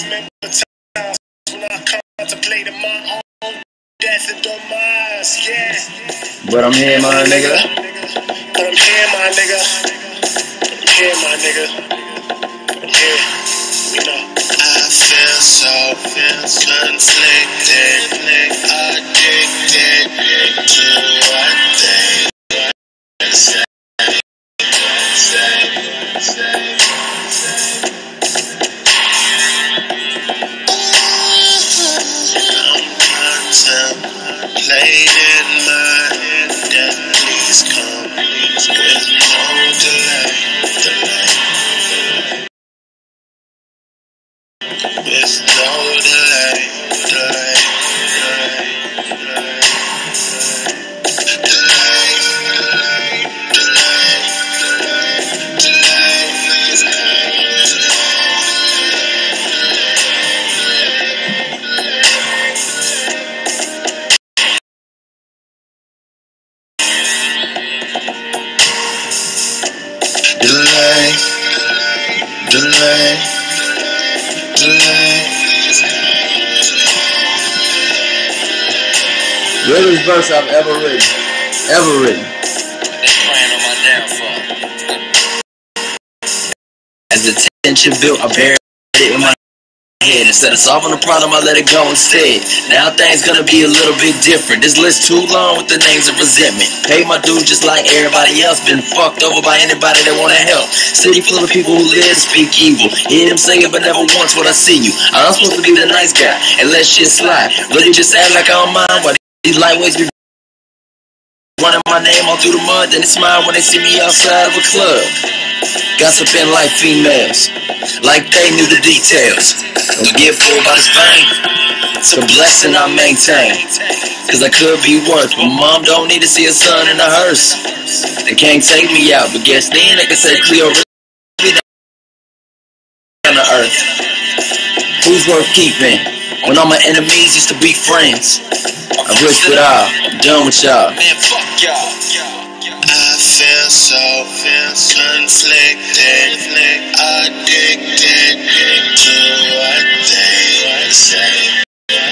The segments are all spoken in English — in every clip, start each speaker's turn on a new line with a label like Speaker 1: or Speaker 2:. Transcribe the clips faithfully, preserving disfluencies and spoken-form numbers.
Speaker 1: remember times when I contemplated my own death and demise, yeah.
Speaker 2: But I'm here, my nigga.
Speaker 1: But I'm here, my nigga. But I'm here, my nigga. But I'm here. We know. I feel so conflicted, addicted to what they say. Contemplating my death, please come with no delay, delay. With no delay, delay, delay, delay. Delay, delay, delay.
Speaker 2: Realest verse I've ever written. Ever written.
Speaker 1: They praying on my downfall.
Speaker 2: As the tension built, I buried it in my head. Instead of solving the problem, I let it go instead. Now things gonna be a little bit different. This list too long with the names of resentment. Paid my dues just like everybody else. Been fucked over by anybody that wanna help. City full of people who live to speak evil. Hear them say it, but never once would I see you. I'm supposed to be the nice guy and let shit slide. Really just act like I don't mind while these lightweights be running my name all through the mud. Then they smile when they see me outside of a club. Gossiping like females, like they knew the details. Don't get fooled by this fame. It's a blessing I maintain, cause I could be worse, but mom don't need to see a son in a hearse. They can't take me out, but guess then they can say Cleo really down to earth. Who's worth keeping when all my enemies used to be friends? I've risked it all, I'm done with y'all.
Speaker 1: Man, fuck y'all. I feel so conflicted, addicted to what they say.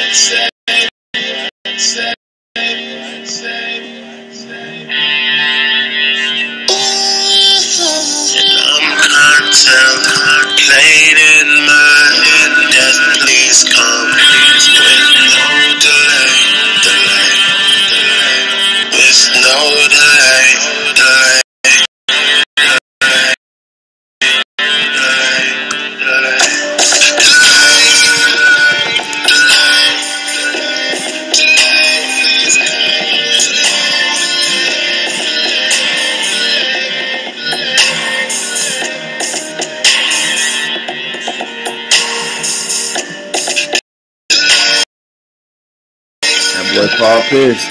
Speaker 1: And I'm contemplating my death. Please come with no delay, delay, delay. With no delay, delay.
Speaker 2: That boy Paul Pierce.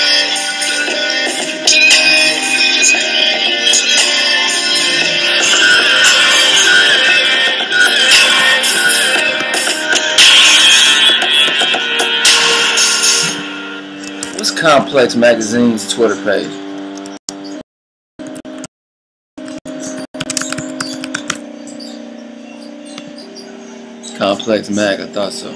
Speaker 2: What's Complex Magazine's Twitter page? Complex Mag, I thought so.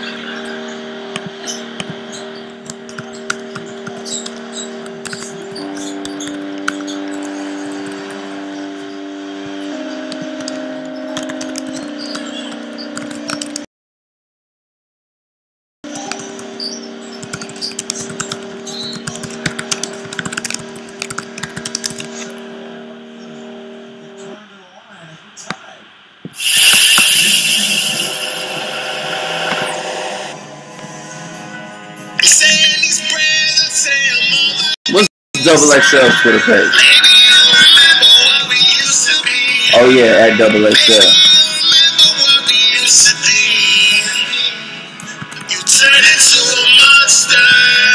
Speaker 2: What's Double X L Twitter page? Oh yeah, at Double X L.
Speaker 1: You turn into a monster,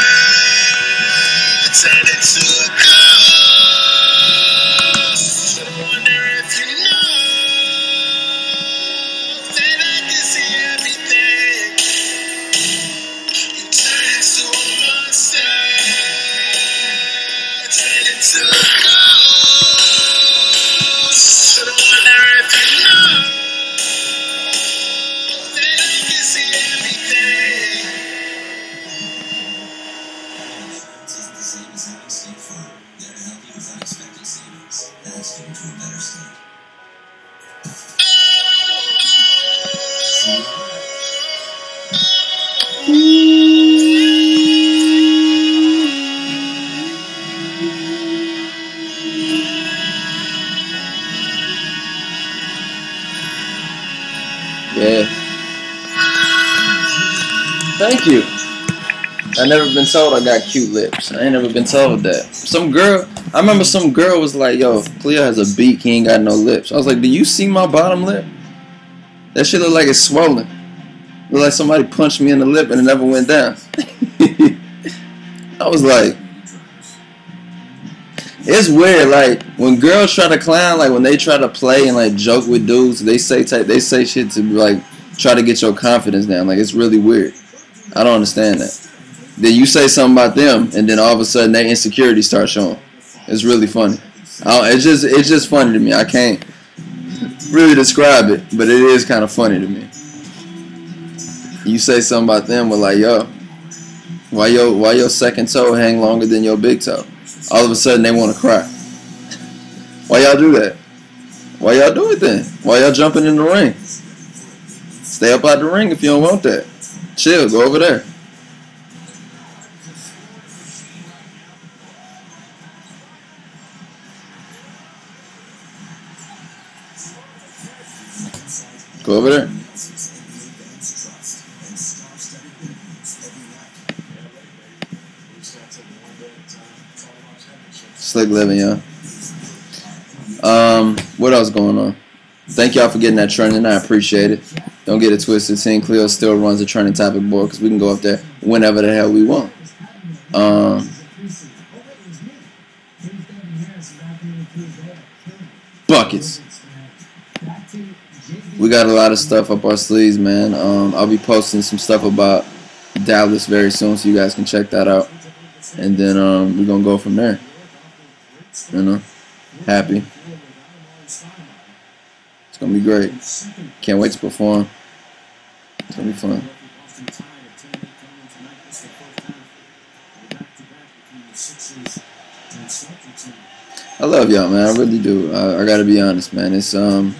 Speaker 1: turn into a ghost. I wonder if you know that I can see everything. You turn into a monster, turn into a ghost. I wonder if you know.
Speaker 3: Yeah. Thank you. I never been told I got cute lips. I ain't never been told that. Some girl, I remember some girl was like, yo, Cleo has a beak, he ain't got no lips. I was like, do you see my bottom lip? That shit look like it's swollen. Look like somebody punched me in the lip and it never went down. I was like, it's weird, like, when girls try to clown, like, when they try to play and, like, joke with dudes, they say type, they say shit to, like, try to get your confidence down. Like, it's really weird. I don't understand that. Then you say something about them, and then all of a sudden their insecurity starts showing. It's really funny. I don't, it's just it's just funny to me. I can't really describe it, but it is kind of funny to me. You say something about them, we're like, yo, why your why your second toe hang longer than your big toe? All of a sudden they want to cry. Why y'all do that? Why y'all do it then? Why y'all jumping in the ring? Stay up out the ring if you don't want that. Chill, go over there. Go over there. Slick living, y'all. Um, what else going on? Thank y'all for getting that trending. I appreciate it. Don't get it twisted. Team Cleo still runs a trending topic board because we can go up there whenever the hell we want. Um, buckets. We got a lot of stuff up our sleeves, man. Um, I'll be posting some stuff about Dallas very soon, so you guys can check that out. And then um, we're gonna go from there. You know, happy. It's gonna be great. Can't wait to perform. It's gonna be fun. I love y'all, man. I really do. I, I gotta be honest, man. It's um,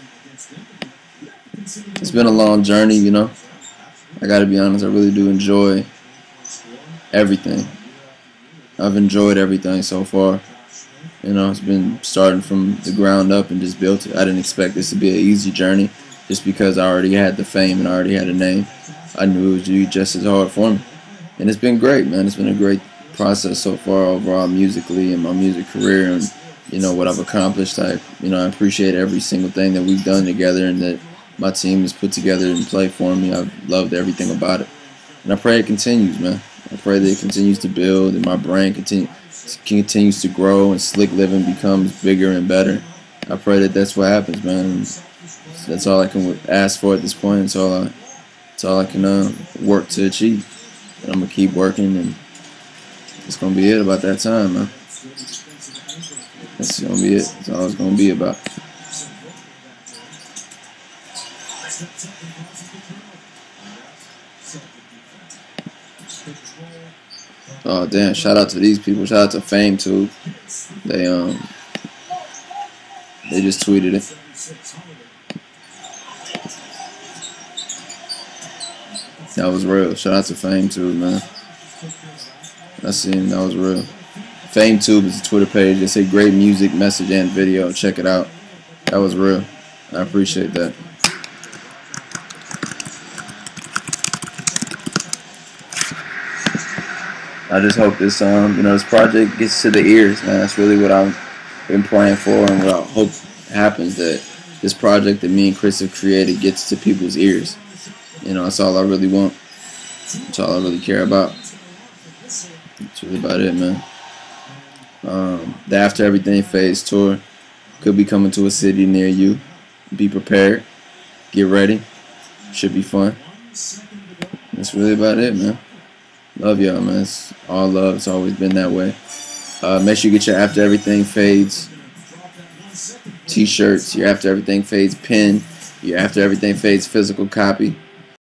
Speaker 3: it's been a long journey, you know. I gotta be honest. I really do enjoy everything. I've enjoyed everything so far. You know, it's been starting from the ground up and just built it. I didn't expect this to be an easy journey just because I already had the fame and I already had a name. I knew it would be just as hard for me. And it's been great, man. It's been a great process so far overall musically and my music career and, you know, what I've accomplished. I, you know, I appreciate every single thing that we've done together and that my team has put together and played for me. I've loved everything about it. And I pray it continues, man. I pray that it continues to build and my brand continue, continues to grow and Slick Living becomes bigger and better. I pray that that's what happens, man. And that's all I can ask for at this point. It's all I, it's all I can uh, work to achieve. And I'm going to keep working and it's going to be it about that time, man. That's going to be it. That's all it's going to be about. Oh damn! Shout out to these people. Shout out to FameTube. They um they just tweeted it. That was real. Shout out to FameTube, man. I seen that was real. FameTube is a Twitter page. They say great music, message, and video. Check it out. That was real. I appreciate that. I just hope this, um, you know, this project gets to the ears, man. That's really what I've been praying for, and what I hope happens. That this project that me and Chris have created gets to people's ears. You know, that's all I really want. That's all I really care about. That's really about it, man. Um, the After Everything Phase tour could be coming to a city near you. Be prepared. Get ready. Should be fun. That's really about it, man. Love y'all, man. It's all love. It's always been that way. Uh, make sure you get your After Everything Fades t-shirts, your After Everything Fades pin, your After Everything Fades physical copy.